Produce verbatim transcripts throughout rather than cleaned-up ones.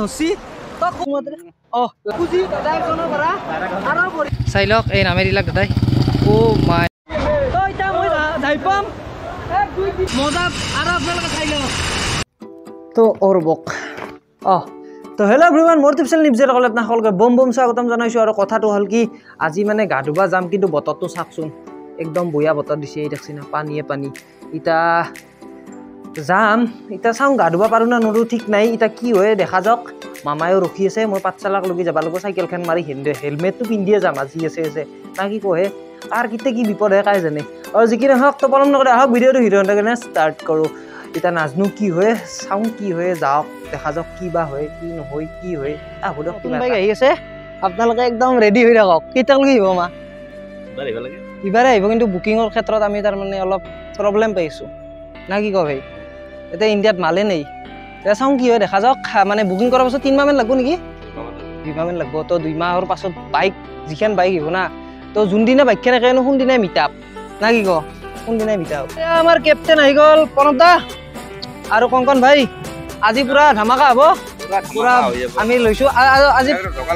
নচি তক অ বুজি দাদা কোনৰ পৰা আৰু পৰি চাই লওক এই নামেৰিলাক দাদাই ও মাই তো ইটা মই যাই পাম এক দুই তিন মজা আৰু আপোনালোকে চাই লওক তো অৰবক অ তো হেল্ল' এভৰিৱান মোৰ টিপচেল নিবজেৰ কলত না হলকে বম বম স্বাগতম জনাইছো আৰু কথাটো হল কি আজি মানে গা ধুবা যাম কিন্তু বতৰটো চাকচোন একদম বয়া বতৰ দিছে এই দেখছি না পানীয়ে পানী ইটা যাম ইটা চাওঁ গা ধুবা পাৰো না নৰো ঠিক নাই ইটা কি হয় দেখা যাওক মামায়ো ৰখি আছে মই পাঠশালাক লগি যাব লাগিব চাইকেলখন মাৰি হেলমেটটো পিন্ধিয়ে যাম আজি আছে আছে না কি কয় কাৰ কিতে কি বিপদ হয় কাই জানে আৰু যি কি নহওক তো পলম নকৰে আহক ভিডিঅ'টো হিৰোহঁতৰ কাৰণে ষ্টাৰ্ট কৰোঁ ইটা নাজনো কি হয় চাওঁ কি হয় যাওক দেখা যাওক কি বা হয় কি নহয় কি হয় আহো দিয়ক কিবা আহি আছে আপোনালোকে একদম ৰেডি হৈ থাকক কেইটালৈকে আহিব মা ইবাৰে আহিব কিন্তু বুকিঙৰ ক্ষেত্ৰত আমি তাৰমানে অলপ প্ৰব্লেম পাইছোঁ না কি কয় ভাই এতিয়া ইণ্ডিয়াত মালে নেই এতিয়া চাওঁ কি হয় দেখা যাওক মানে বুকিং কৰাৰ পাছত তিনিমাহ মান লাগব নেকি দুইমাহ মান লাগব তো দুই মাহৰ পাছত বাইক যিখন বাইক আহিব না তো যোনদিনা বাইকখন একেনো কোনদিনাই মিটাপ না কি ক কোনদিনাই মিটাপ আমাৰ কেপ্টেইন আহি গ'ল প্ৰণৱ দা আৰু কংকন ভাই আজি পুৰা ধামাকা হ'ব পুৰা আমি লৈছো আজি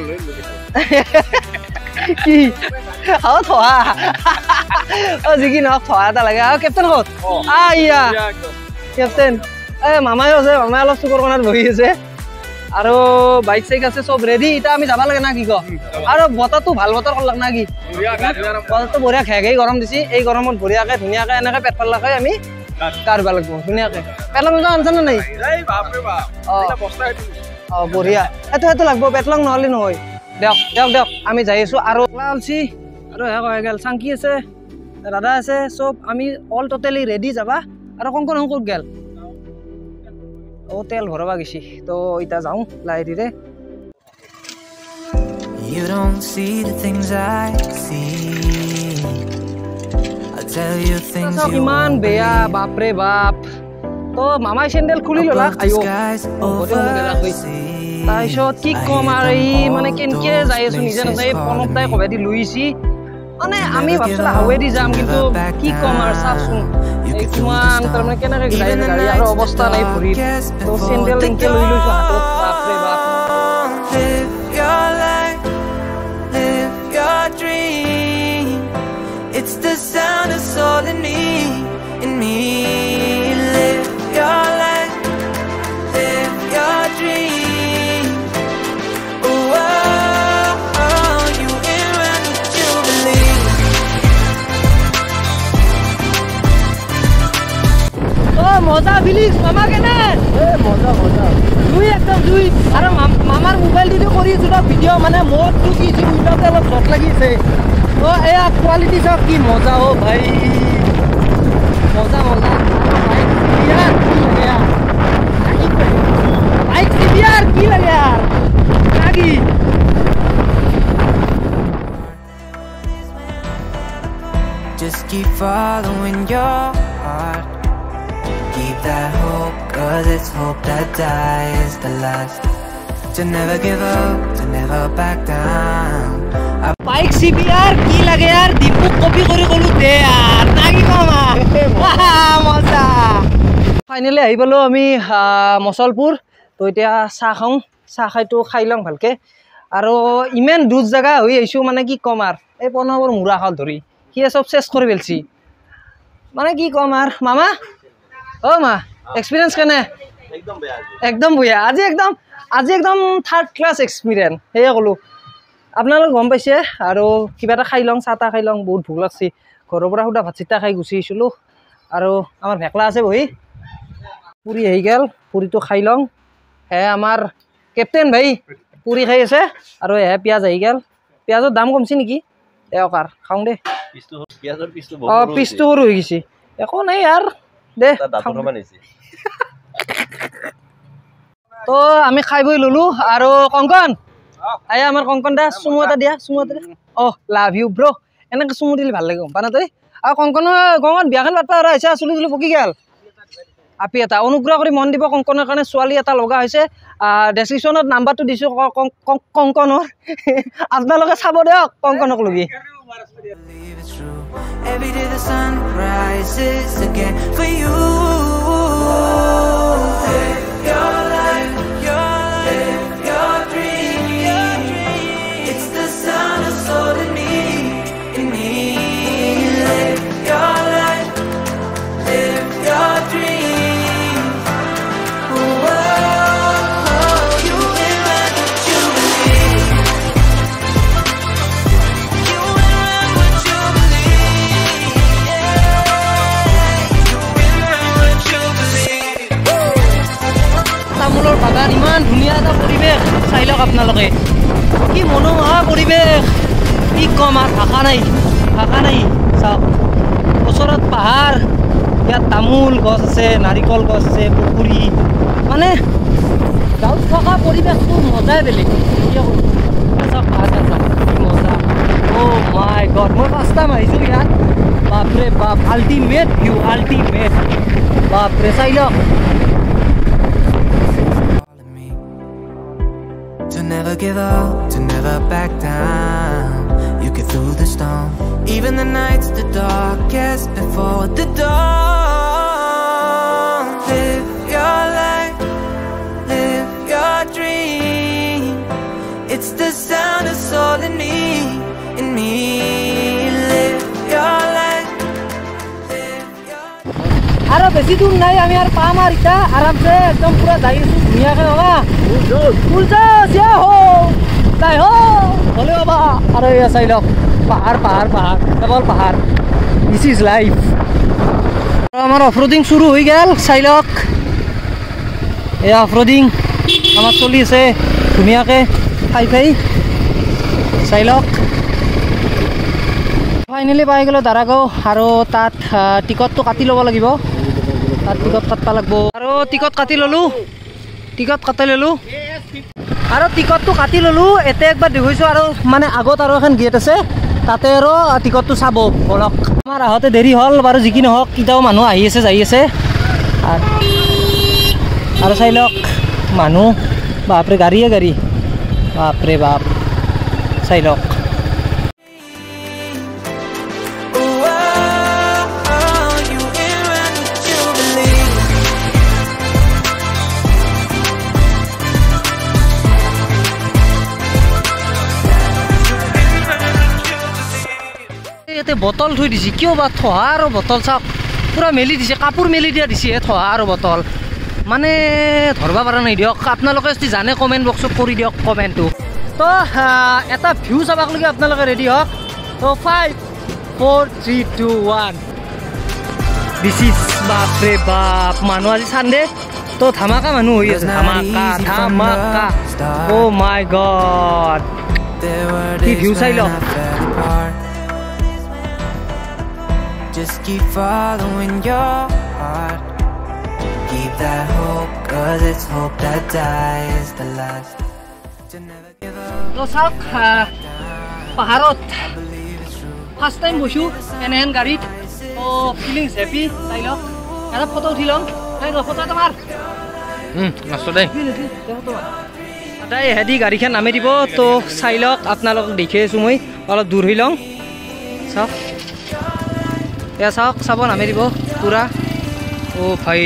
কি আও থোৱা অ যি কি নহওক থোৱা এটা লাগে আৰু কেপ্টেইন ক'ত আইয়া কেপ্টেইন এ মামাই আছে মামাই অলপ চুকৰ কোণাত বহি আছে আৰু বাইক চাইক আছে চব ৰেডি এতিয়া আমি যাব লাগে না কি ক আৰু বতৰটো ভাল বতৰ কৰলাক না কি বতৰটো বঢ়িয়া ঘে ঘেই গৰম দিছি এই গৰমত বঢ়িয়াকে ধুনীয়াকে এনেকে পেট পাল্লাকে আমি কাঢ়বা লাগিব ধুনীয়াকে পেটলং আনছে নে নাই অ বঢ়িয়া এইটো সেইটো লাগব পেটলং নহ'লে নহয় দিয়ক দিয়ক দিয়ক আমি যাই আছো আৰু আলছি আৰু হে কয় গেল চাংকি আছে দাদা আছে চব আমি অল টোটেলি ৰেডি যাবা আৰু কংকন ক'ত গেল ও তেল ভৰাবা গেছি তো ইটা যাওঁ লাহে ধীৰে You don't see the things I see I tell you things you ইমান বেয়া বাপ ৰে বাপ তো মামাই চেন্ডেল খুলি ললা আইও তাৰপিছত কি কম আৰু ই মানে কেনকে যাই আছো নিজে নাযায় পনত তাই কবাই দি লুইছি মানে আমি ভাবছিলো হাৱেদি যাম কিন্তু কি কম আৰু চাচোন কিমান তাৰমানে কেনেকে গাড়ী গাড়ী আৰু অৱস্থা নাই ভৰিত তো চেন্ডেল এনেকে লৈ লৈছো হাতত বাপৰে বাপ It's the sound of soul in me, in me. Live your life, live your dream. Oh, oh, oh, you in run with Jubilee. Oh, moza bilis, mama kene. Eh, moza, moza. Jui ekdom jui. Are mamar mobile di kori achu video mane mor tu ki ji utate alop jot lagise. ओ ए quality सब की मजा हो भाई मजा मजा bike यार की लगे यार बाइक से यार की लगे यार आगी Just keep following your heart Keep that hope cause it's hope that dies the last To never give up to never back down bike CB यार কি লাগে यार দীপু কপি কৰি গলো দে यार নাকি কমা মজা ফাইনালি আহি পালো আমি মছলপুৰ তো এতিয়া চাহ খাওঁ চাহ খাইতো খাই লওঁ ভালকে আৰু ইমান দূৰ জায়গা হৈ আইছো মানে কি কম আর এই পনবৰ মুৰা খাল ধৰি কি সব শেষ কৰি বেলছি মানে কি কম আর মামা ও মা এক্সপেৰিয়েন্স কেনে একদম বেয়া একদম বেয়া আজি একদম আজি একদম থাৰ্ড ক্লাছ এক্সপেৰিয়েন্স হেয়া কলো আপোনালোক গম পাইছে আৰু কিবা এটা খাই লওঁ চাহ তাহ খাই লওঁ বহুত ভোক লাগছি ঘৰৰ পৰা সুদা ভাত চিতা খাই গুচি আহিছিলোঁ আৰু আমাৰ ভেকলা আছে বহি পুৰি আহি গেল পুৰিটো খাই লওঁ হে আমাৰ কেপ্টেইন ভাই পুৰি খাই আছে আৰু হে পিঁয়াজ আহি গেল পিঁয়াজৰ দাম কমছি নেকি একাৰ খাওঁ দে অ পিচটো সৰু হৈ গৈছে একো নাই ইয়াৰ দে তো আমি খাই বৈ ললো আৰু কংকন আয়া আমাৰ কংকন দা চুমু এটা দিয়া চুমু এটা অ লাভ ইউ ব্ৰ এনেকে চুমু দিলে ভাল লাগে গম পানা তই আৰু কংকন কংকন বিয়াখন পাতবা আৰু আহিছে চুলি চুলি পকি গেল আপি এটা অনুগ্ৰহ কৰি মন দিব কংকনৰ কাৰণে ছোৱালী এটা লগা হৈছে ডেছক্ৰিপশ্যনত নাম্বাৰটো দিছোঁ কংকনৰ আপোনালোকে চাব দিয়ক কংকনক লগি Every day the sun rises again for you. Live your life, your life, live your আপোনালোকে কি মনোমোহা পৰিৱেশ কি কম আৰু ভাষা নাই ভাষা নাই চাওক ওচৰত পাহাৰ ইয়াত তামোল গছ আছে নাৰিকল গছ আছে পুখুৰী মানে গাঁৱত থকা পৰিৱেশটো মজাই বেলেগ চাওক পাহাৰ চাওক কি মজা অ' মাই গড মই ফাৰ্ষ্ট টাইম আহিছোঁ ইয়াত বাপৰে বাপ আল্টিমেট ভিউ আল্টিমেট বাপৰে চাই লওক To never give up, to never back down. You get through the storm, even the nights the darkest before the dawn. Live your life, live your dream. It's the sound of soul in me, in me. Live your life, live your. আৰু বেছি দূৰ নাই আমি আৰু পাম আৰু এতিয়া আৰামছে একদম পুৰা যাই আছোঁ ধুনীয়াকৈ বাবা উল্টা চিয়া হো যাই হো হ'লে বাবা আৰু এয়া চাই লওক পাহাৰ পাহাৰ পাহাৰ কেৱল পাহাৰ দিছ ইজ লাইফ আমাৰ অফৰোডিং শুৰু হৈ গ'ল চাই লওক এয়া অফৰোডিং আমাৰ চলি আছে ধুনীয়াকৈ খাই খাই চাই লওক ফাইনেলি পাই গ'লোঁ দাৰাগাঁও আৰু তাত টিকটটো কাটি ল'ব লাগিব তাত টিকট কাটব লাগিব আৰু টিকট কাটি ল'লোঁ টিকট কাটি ল'লোঁ আৰু টিকটটো কাটি ল'লোঁ এতিয়া একবাৰ দেখুৱাইছোঁ আৰু মানে আগত আৰু এখন গেট আছে তাতে আৰু টিকটটো চাব বলক আমাৰ আহোঁতে দেৰি হ'ল বাৰু যি কি নহওক কেতিয়াও মানুহ আহি আছে যাই আছে আৰু চাই লওক মানুহ বাপৰে গাড়ীয়ে গাড়ী বাপৰে বাপ চাই লওক বটল থৈ দিছে কিয় বা থোৱা আৰু বটল চাওক পুৰা মেলি দিছে কাপোৰ মেলি দিয়া দিছে থোৱা আৰু বটল মানে ধৰব পৰা নাই দিয়ক আপোনালোকে যদি জানে কমেণ্ট বক্সত কৰি দিয়ক কমেণ্টটো তো এটা ভিউ চাবকলৈকে আপোনালোকে ৰেডি হওক তো five four three two one this is বাপৰে বাপ মানুহ আজি চানডে তো ধামাকা মানুহ হৈ আছে ধামাকা ধামাকা অ' মাই গড কি ভিউ চাই লওক Just keep following your heart. Keep that hope, cause it's hope that dies the last. To never give up. তো চাওক পাহাৰত ফাৰ্ষ্ট টাইম বহিছোঁ এনেহেন গাড়ীত তো ফিলিংছ হেপি চাই লওক এটা ফটো উঠি লওঁ ফটো এটা মাৰ নাচো দেই সদায় হেদি গাড়ীখন নামি দিব তো চাই লওক আপোনালোকক দেখি আছোঁ মই অলপ দূৰ হৈ লওঁ চাওক এয়া চাওক চাব নামি দিব পুৰা অ' ভাই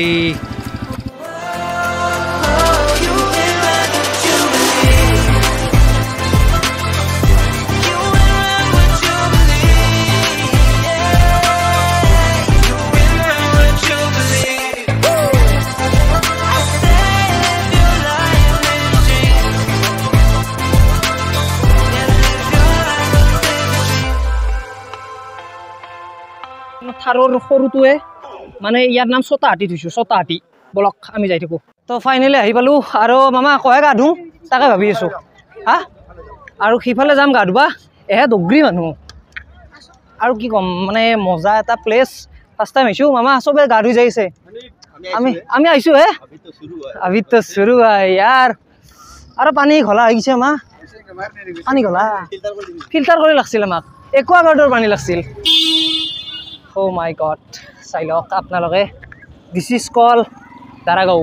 থাৰৰ সৰুটোৱে মানে ইয়াৰ নাম ছটাহাটী থৈছোঁ ছটাহাটী বলক আমি যাই থাকোঁ তো ফাইনেলি আহি পালোঁ আৰু মামা কয়ে গা ধুওঁ তাকে ভাবি আছোঁ হা আৰু সিফালে যাম গা ধুবা এহে দগৰি মানুহ আৰু কি ক'ম মানে মজা এটা প্লেচ ফাৰ্ষ্ট টাইম আহিছোঁ মামা চবে গা ধুই যাইছে আমি আমি আহিছোঁ হে আভি তো শুৰু হয় ইয়াৰ আৰু পানী ঘোলা হৈ গৈছে মা পানী ঘোলা ফিল্টাৰ কৰি লাগছিল আমাক একুৱাগাৰ্ডৰ পানী লাগছিল Oh my god, চাই লওক আপোনালোকে this is call Daragaon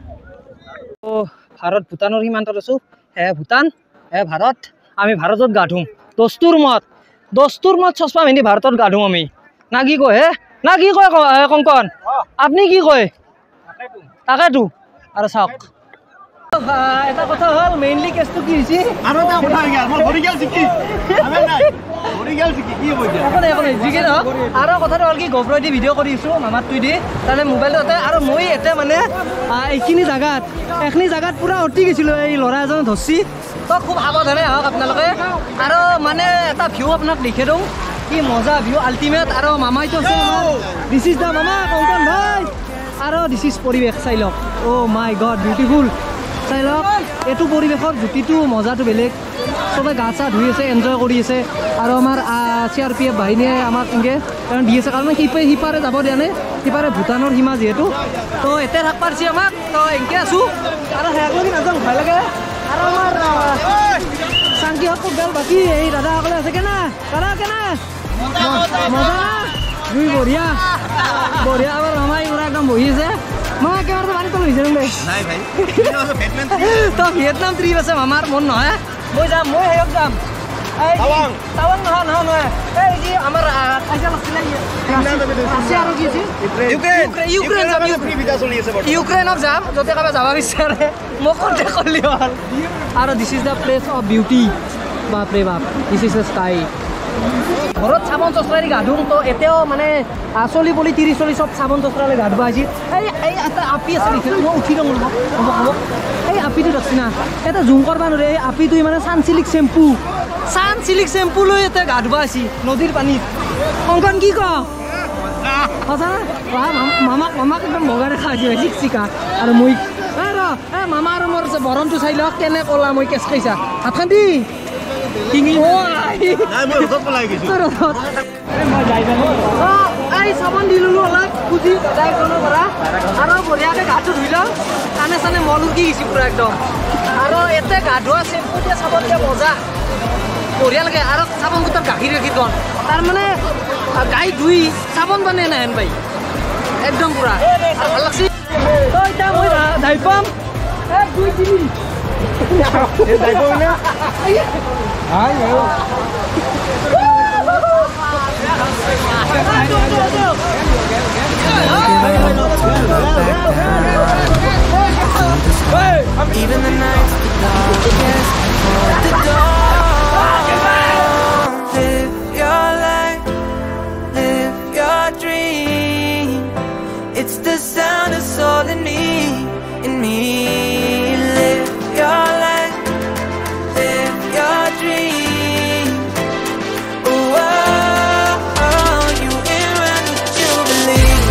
Bharat ভূটানৰ সীমান্তত আছোঁ হে ভূটান হে ভাৰত আমি ভাৰতত গা ধুম দস্তুৰ মত দস্তুৰ মত চচমা পিন্ধি ভাৰতত গা ধুম আমি না কি কয় হে না কি কয় কংকন আপুনি কি কয় তাকেতো আৰু চাওক এটা কথা হ'ল মেইনলি কেছটো কি হৈছে আৰু এটা কথা হৈ গ'ল মোৰ ভৰি গেল চিকি আমি নাই ভৰি গেল চিকি কি হৈ গ'ল এখন এখন জিকে ন আৰু কথাটো হ'ল কি গোপ্ৰ দি ভিডিঅ' কৰিছোঁ মামাত তুই দি তালে মোবাইলতে আৰু মই এতে মানে এইখিনি জাগাত এখিনি জাগাত পুৰা অতি গৈছিলোঁ এই ল'ৰা এজন ধৰছি তো খুব সাৱধানে আহক আপোনালোকে আৰু মানে এটা ভিউ আপোনাক দেখি দিওঁ কি মজা ভিউ আল্টিমেট আৰু মামাইতো আছে আমাৰ দিছ ইজ দা মামা কংকন ভাই আৰু দিছ ইজ পৰিৱেশ চাই লওক অ' মাই গড বিউটিফুল চাই লওক এইটো পৰিৱেশৰ জুতিটো মজাটো বেলেগ চবে গা চা ধুই আছে এনজয় কৰি আছে আৰু আমাৰ চি আৰ পি এফ বাহিনীয়ে আমাক এনেকৈ কাৰণ দি আছে কাৰণ সিপাৰে সিপাৰে যাব দিয়া নাই সিপাৰে ভূটানৰ সীমা যিহেতু তো এতিয়া থাক পাৰিছে আমাক তো এনেকৈ আছোঁ আৰু সেয়াকৈ নাযাওঁ ভয় লাগে আৰু আমাৰ চাংকিহঁত গ'ল বাকী এই দাদাসকলে আছে কেনে দাদা কেনে মজা না দুই বঢ়িয়া বঢ়িয়া আমাৰ মামাই পুৰা একদম বহি আছে মামা একেবাৰে পানী তল হৈছে দেই তো ভিয়েটনাম ট্ৰিপ আছে মামাৰ মন নহয় মই যাম মই হেয়ক যাম টাৱাং টাৱাং নহয় নহয় নহয় এই যে আমাৰ কাইজাল আছে আৰু কি আছে ইউক্ৰেইন ইউক্ৰেইন যাম ইউক্ৰেইনক যাম য'তে কাৰোবাৰ যাব বিচাৰে মোক কণ্টেক্ট কৰিলে হ'ল আৰু this is the place of beauty বাপৰে বাপ দিছ ইজ দ্য স্কাই ঘৰত চাবোন চচৰাই গা ধুম তো এতিয়াও মানে চলি পলি ত্ৰিছ চল্লিছ চব চাবোন চচৰালে গা ধুৱা আহিছিল এই এই এটা আপি আছে দেখিছিল মই উঠি লওঁ হ'ব হ'ব এই আপিটো দেখছি না এটা জুম কৰিব নোৱাৰে এই আপিটো মানে চানচিলিক চেম্পু চানচিলিক চেম্পু লৈ এতিয়া গা ধুৱা আহিছিল নদীৰ পানীত অংকন কি ক সঁচা মামাক মামাক একদম বগা দেখা দিয়ে ঠিক চিকা আৰু মই এই ৰ এই মামা আৰু মোৰ বৰণটো চাই লওক কেনে ক'লা মই কেচ খাইছা হাত খান্দি চাবোন দি ললো অলপ খুজি দাদাইখনৰ পৰা আৰু বঢ়িয়াকৈ গাটো ধুই লওঁ কাণে চানে মল উকি গৈছে পুৰা একদম আৰু এতে গা ধোৱা চেম্পু দিয়া চাবোন দিয়া মজা বঢ়িয়া লাগে আৰু চাবোন গোটৰ গাখীৰ গাখীৰ কণ তাৰমানে গাই ধুই চাবোন বনাই নাই হেন পাই একদম পুৰা ভাল লাগছে তই এতিয়া মই যাই পাম এক দুই তিনি Ay, ayo. Even the nights the darkest hold the dawn. Live your life, live your dream. It's the sound of soul in me, in me. Live your life, live your dream. Oh, oh, oh, you in when you believe.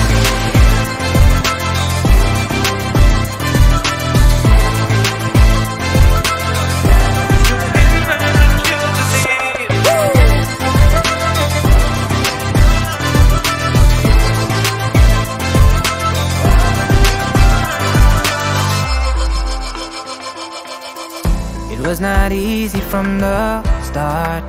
It was not easy from the start.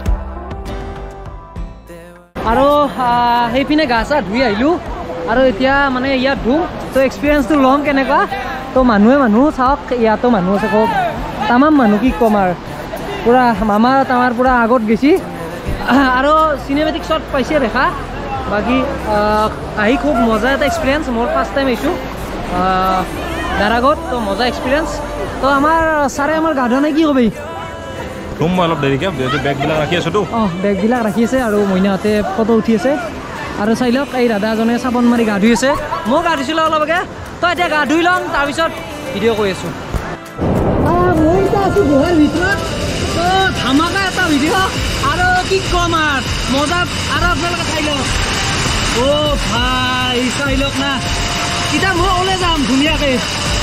আৰু সেইপিনে গা চা ধুই আহিলোঁ আৰু এতিয়া মানে ইয়াত ধুম তো এক্সপিৰিয়েঞ্চটো ল'ম কেনেকুৱা তো মানুহে মানুহ চাওক ইয়াতো মানুহ আছে কওক তামাম মানুহ কি ক'ম আৰু পুৰা মামা তামাৰ পুৰা আগত গেছি আৰু চিনেমেটিক শ্বট পাইছে দেখা বাকী আহি খুব মজা এটা এক্সপিৰিয়েঞ্চ মোৰ ফাৰ্ষ্ট টাইম আহিছোঁ দাৰাগত তো মজা এক্সপিৰিয়েঞ্চ তো আমাৰ ছাৰে আমাৰ গা ধোৱা নাই কি ক'বি ৰুম মই অলপ দেৰিকৈ বেগবিলাক ৰাখি আছোঁতো অঁ বেগবিলাক ৰাখি আছে আৰু মইনাহঁতে ফটো উঠি আছে আৰু চাই লওক এই দাদা এজনে চাবোন মাৰি গা ধুই আছে মই গা ধুইছিলোঁ অলপকে তো এতিয়া গা ধুই ল'ম তাৰপিছত ভিডিঅ' কৰি আছোঁ মই এতিয়া আছোঁ গুহাৰ ভিতৰত তো ধামাকা এটা ভিডিঅ' আৰু কি ক'ম আৰু মজা আৰু আপোনালোকে চাই লওক অ' ভাই চাই লওক না এতিয়া মই ওলাই যাম ধুনীয়াকৈ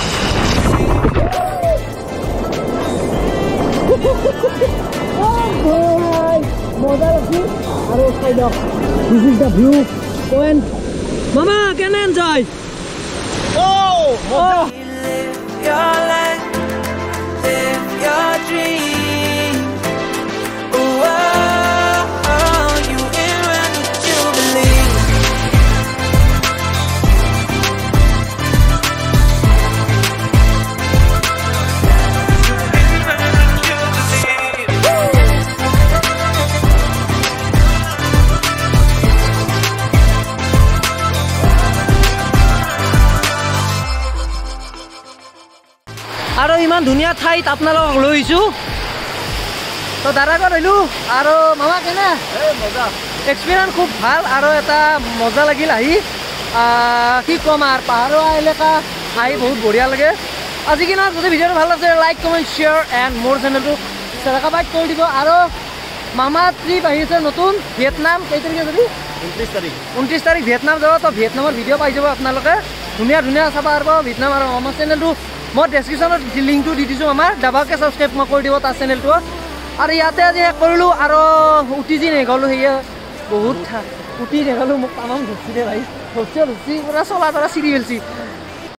মজা লাগছে আৰু চাই দিয়ক this is the view point মামা কেনে enjoy Live your life, live your dream. Oh, oh, oh, you in when you believe. আৰু ইমান ধুনীয়া ঠাইত আপোনালোকক লৈ আহিছোঁ তো দাদাগত আহিলোঁ আৰু মামা কেনে মজা এক্সপিৰিয়েঞ্চ খুব ভাল আৰু এটা মজা লাগিল আহি কি ক'ম আৰু পাহাৰীয়া এলেকা আহি বহুত বঢ়িয়া লাগে আজি কিনা যদি ভিডিঅ'টো ভাল লাগিছে লাইক কমেণ্ট শ্বেয়াৰ এণ্ড মোৰ চেনেলটো চেৰাকাবাইট কৰি দিব আৰু মামা ট্ৰিপ আহিছে নতুন ভিয়েটনাম কেই তাৰিখে যদি ঊনত্ৰিছ তাৰিখ ঊনত্ৰিছ তাৰিখ ভিয়েটনাম যাব তো ভিয়েটনামৰ ভিডিঅ' পাই যাব আপোনালোকে ধুনীয়া ধুনীয়া চাব পাৰিব ভিয়েটনাম আৰু আমাৰ চেনেলটো মই ডেছক্ৰিপশ্যনত লিংকটো দি দিছোঁ আমাৰ দাবাকে ছাবস্ক্ৰাইব মই কৰি দিব তাৰ চেনেলটো আৰু ইয়াতে আজি শেষ কৰিলোঁ আৰু উঠি যি নেগ'লোঁ সেয়ে বহুত উঠি নেগ'লোঁ মোক তামাম ধৰিছিলে ভাই ধৰিছে ধৰিছি পূৰা চলা তৰা চিৰি পেলছি